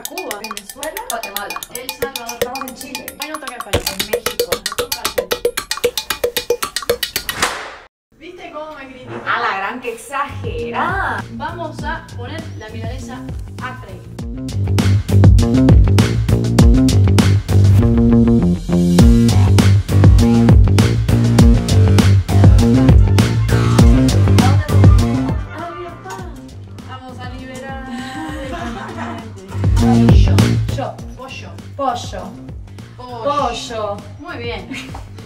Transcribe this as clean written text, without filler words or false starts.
Cuba, Venezuela, Guatemala. El Salvador. Estamos en Chile. Ay, no toca español. En México. ¿Viste cómo me critican? A la gran que exagera. Vamos a poner la milanesa a freír. Vamos a liberar. Pollo. Pollo. Pollo. Pollo. Pollo. Muy bien.